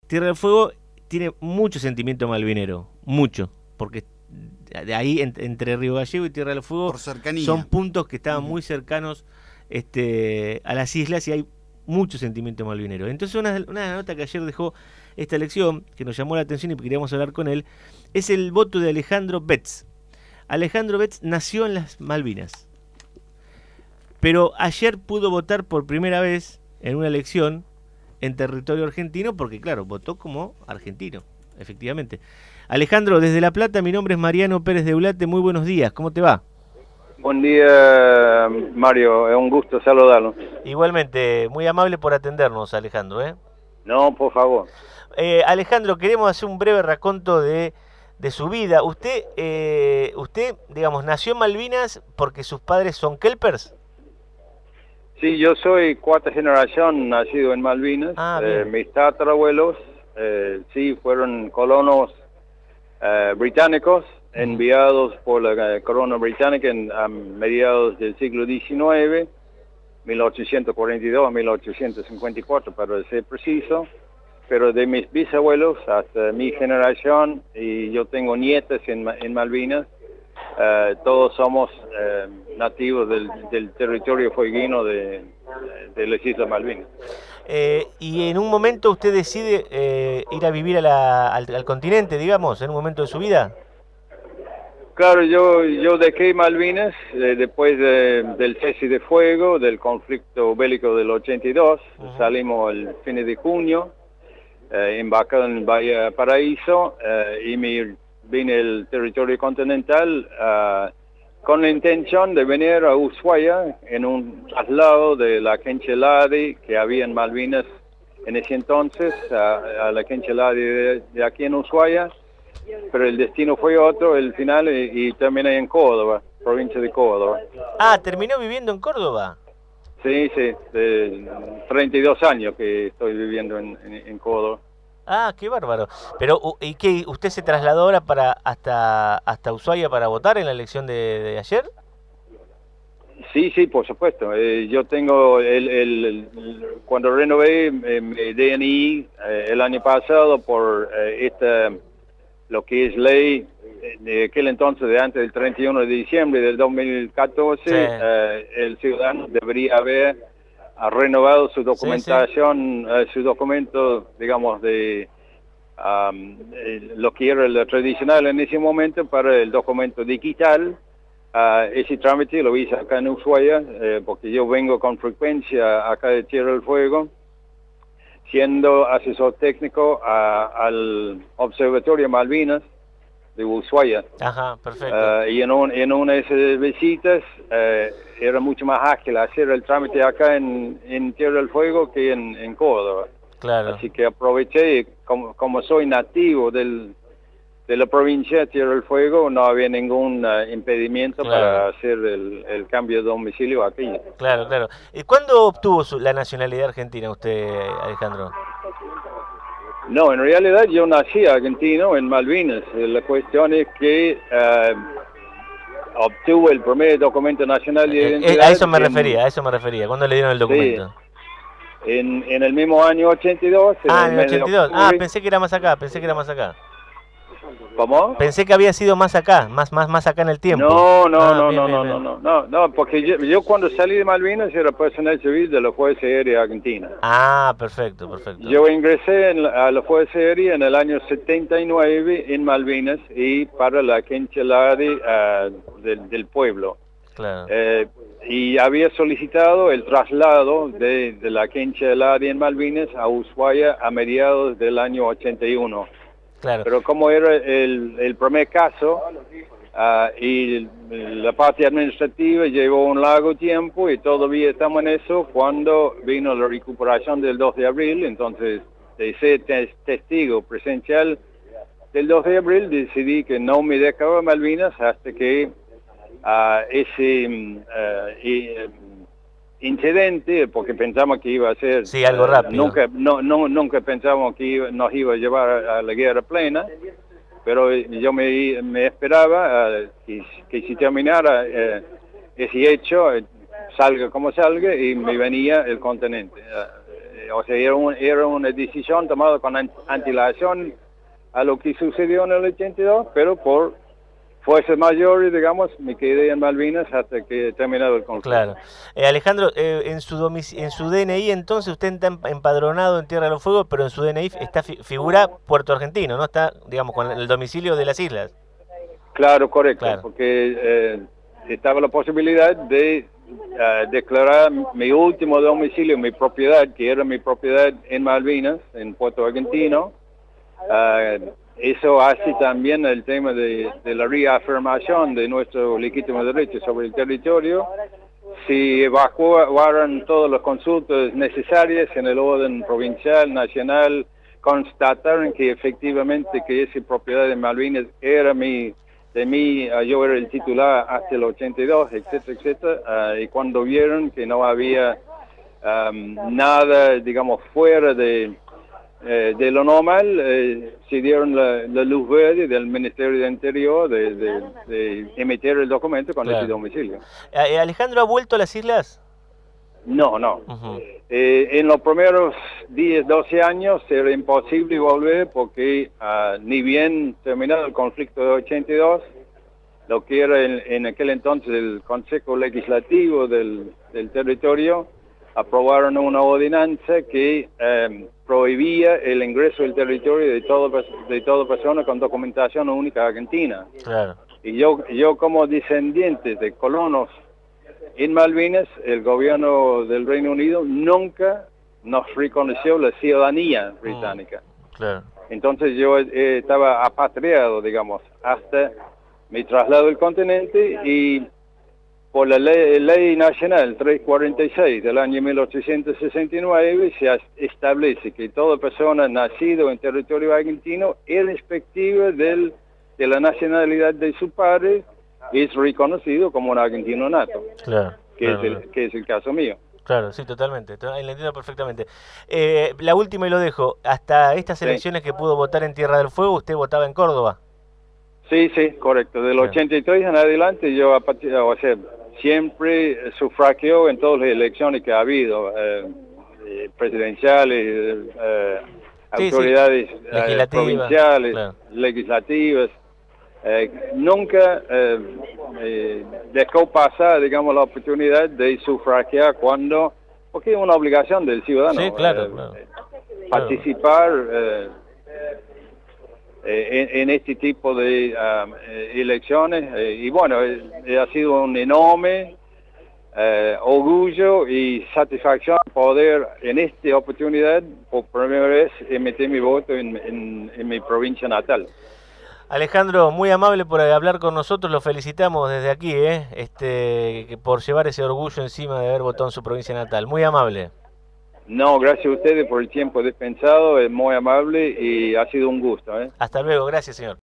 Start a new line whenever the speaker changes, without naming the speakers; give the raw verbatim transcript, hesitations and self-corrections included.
Tierra del Fuego tiene mucho sentimiento malvinero, mucho, porque de ahí en, entre Río Gallego y Tierra del Fuego
Por cercanía.
son puntos que estaban
Ujú.
muy cercanos este, a las islas y hay mucho sentimiento malvinero. Entonces una, una nota que ayer dejó esta elección, que nos llamó la atención y queríamos hablar con él, es el voto de Alejandro Betz. Alejandro Betz nació en las Malvinas, pero ayer pudo votar por primera vez en una elección en territorio argentino porque, claro, votó como argentino, efectivamente. Alejandro, desde La Plata, mi nombre es Mariano Pérez de Eulate, muy buenos días, ¿cómo te va?
Buen día, Mario, es un gusto saludarlo.
Igualmente, muy amable por atendernos, Alejandro, ¿eh?
No, por favor.
Eh, Alejandro, queremos hacer un breve raconto de, de su vida. Usted, eh, usted, digamos, nació en Malvinas porque sus padres son kelpers.
Sí, yo soy cuarta generación nacido en Malvinas.
Ah,
eh,
bien.
mis tatarabuelos, eh, sí, fueron colonos eh, británicos,
Uh-huh.
enviados por la eh, corona británica en, a mediados del siglo diecinueve, mil ochocientos cuarenta y dos a mil ochocientos cincuenta y cuatro para ser preciso. Pero de mis bisabuelos hasta mi generación, y yo tengo nietas en, en Malvinas, uh, todos somos uh, nativos del, del territorio fueguino de, de las Islas Malvinas.
Eh, y en un momento usted decide eh, ir a vivir a la, al, al continente, digamos, en un momento de su vida.
Claro, yo, yo dejé Malvinas eh, después de, del cese de fuego, del conflicto bélico del ochenta y dos, uh-huh. Salimos el fin de junio. Eh, embarcado en Bahía Paraíso eh, y me vine al territorio continental uh, con la intención de venir a Ushuaia en un traslado de la Kencheladi que había en Malvinas en ese entonces a, a la Kencheladi de, de aquí en Ushuaia, pero el destino fue otro, el final, y, y terminé en Córdoba, provincia de Córdoba.
Ah, ¿terminó viviendo en Córdoba?
Sí, sí, de treinta y dos años que estoy viviendo en, en, en Córdoba.
Ah, qué bárbaro. Pero, ¿y qué? ¿Usted se trasladó ahora para hasta hasta Ushuaia para votar en la elección de, de ayer?
Sí, sí, por supuesto. Eh, yo tengo, el, el, el cuando renové eh, mi D N I eh, el año pasado por eh, esta, lo que es ley de aquel entonces, de antes del treinta y uno de diciembre del dos mil catorce, sí. eh, el ciudadano debería haber ha renovado su documentación, sí, sí. Eh, su documento, digamos, de um, eh, lo que era el tradicional en ese momento para el documento digital. Uh, ese trámite lo hice acá en Ushuaia, eh, porque yo vengo con frecuencia acá de Tierra del Fuego, siendo asesor técnico a, al Observatorio Malvinas de Ushuaia.
Ajá, perfecto.
Uh, y en, un, en una de esas visitas eh, era mucho más ágil hacer el trámite acá en, en Tierra del Fuego que en, en Córdoba.
Claro.
Así que aproveché, como, como soy nativo del, de la provincia de Tierra del Fuego, no había ningún uh, impedimento, claro, para hacer el, el cambio de domicilio aquí.
Claro, claro. ¿Y cuándo obtuvo su, la nacionalidad argentina usted, Alejandro?
No, en realidad yo nací argentino en Malvinas. La cuestión es que uh, obtuve el primer documento nacional de identidad.
Eh, a eso me en, refería, a eso me refería. ¿Cuándo le dieron el documento?
Sí, en, en el mismo año ochenta y dos. En
ah,
el
en el ochenta y dos. Ah, pensé que era más acá, pensé que era más acá.
¿Cómo?
Pensé que había sido más acá, más más más acá en el tiempo.
No, no,
ah,
no,
bien,
no,
bien,
no,
bien.
no, no, no, porque yo, yo cuando salí de Malvinas era personal civil de la Fuerza Aérea Argentina.
Ah, perfecto, perfecto.
Yo ingresé en la, a la Fuerza Aérea en el año setenta y nueve en Malvinas y para la Kencheladi uh, del, del pueblo.
Claro.
Eh, y había solicitado el traslado de, de la Kencheladi en Malvinas a Ushuaia a mediados del año ochenta y uno.
Claro.
Pero como era el, el primer caso uh, y la parte administrativa llevó un largo tiempo y todavía estamos en eso, cuando vino la recuperación del dos de abril, entonces de ser testigo presencial del dos de abril decidí que no me dejaba Malvinas hasta que uh, ese uh, y, incidente, porque pensamos que iba a ser,
sí, algo rápido.
Uh, nunca, no, no, nunca pensamos que iba, nos iba a llevar a, a la guerra plena, pero yo me, me esperaba uh, que, que si terminara uh, ese hecho, uh, salga como salga, y me venía el continente. Uh, o sea, era, un, era una decisión tomada con antelación a lo que sucedió en el ochenta y dos, pero por fuerzas mayores, digamos, me quedé en Malvinas hasta que he terminado el conflicto.
Claro. Eh, Alejandro, eh, en, su en su D N I entonces usted está empadronado en Tierra de los Fuegos, pero en su D N I está fi figura Puerto Argentino, ¿no? Está, digamos, con el domicilio de las islas.
Claro, correcto,
claro.
porque eh, estaba la posibilidad de uh, declarar mi último domicilio, mi propiedad, que era mi propiedad en Malvinas, en Puerto Argentino. Uh, eso hace también el tema de, de la reafirmación de nuestro legítimo derecho sobre el territorio. Si evacuaran todas las consultas necesarias en el orden provincial, nacional, constataron que efectivamente que esa propiedad de Malvinas era mi, de mí, uh, yo era el titular hasta el ochenta y dos, etcétera, etcétera, uh, y cuando vieron que no había um, nada, digamos, fuera de... Eh, de lo normal, eh, se dieron la, la luz verde del Ministerio de Interior de, de, de emitir el documento con claro. ese domicilio.
Eh, ¿Alejandro ha vuelto a las islas?
No, no.
Uh-huh.
eh, en los primeros diez, doce años era imposible volver porque uh, ni bien terminado el conflicto de ochenta y dos, lo que era en, en aquel entonces el Consejo Legislativo del, del territorio, aprobaron una ordenanza que eh, prohibía el ingreso del territorio de toda de toda persona con documentación única argentina.
Claro.
Y yo, yo como descendiente de colonos en Malvinas, el gobierno del Reino Unido nunca nos reconoció la ciudadanía británica.
Mm, claro.
Entonces yo eh, estaba apatriado, digamos, hasta mi traslado al continente y por la ley, ley nacional trescientos cuarenta y seis del año mil ochocientos sesenta y nueve se establece que toda persona nacida en territorio argentino, irrespectiva del, de la nacionalidad de su padre, es reconocido como un argentino nato,
claro,
que,
claro,
es el,
claro.
que es el caso mío.
Claro, sí, totalmente, lo entiendo perfectamente. Eh, la última y lo dejo, hasta estas elecciones sí. que pudo votar en Tierra del Fuego, ¿usted votaba en Córdoba?
Sí, sí, correcto. Del claro. ochenta y tres en adelante yo, o sea, siempre sufragió en todas las elecciones que ha habido, eh, eh, presidenciales, eh,
sí,
autoridades
sí.
Eh,
Legislativa,
provinciales,
claro.
legislativas. Eh, nunca eh, eh, dejó pasar, digamos, la oportunidad de sufragiar cuando, porque es una obligación del ciudadano,
sí, claro,
eh,
claro.
participar eh, eh, en, en este tipo de um, eh, elecciones, eh, y bueno, eh, ha sido un enorme eh, orgullo y satisfacción poder en esta oportunidad por primera vez emitir mi voto en, en, en mi provincia natal.
Alejandro, muy amable por hablar con nosotros, lo felicitamos desde aquí, ¿eh? este, por llevar ese orgullo encima de haber votado en su provincia natal. Muy amable.
No, gracias a ustedes por el tiempo dispensado, es muy amable y ha sido un gusto. ¿eh?
Hasta luego, gracias señor.